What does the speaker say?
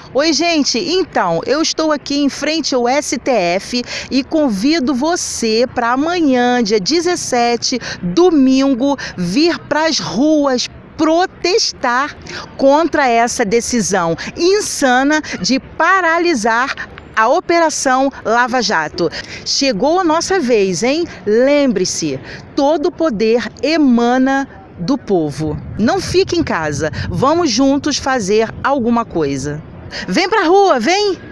Oi, gente, então, eu estou aqui em frente ao STF e convido você para amanhã, dia 17, domingo, vir para as ruas protestar contra essa decisão insana de paralisar a Operação Lava Jato. Chegou a nossa vez, hein? Lembre-se, todo poder emana do povo. Não fique em casa, vamos juntos fazer alguma coisa. Vem pra rua, vem!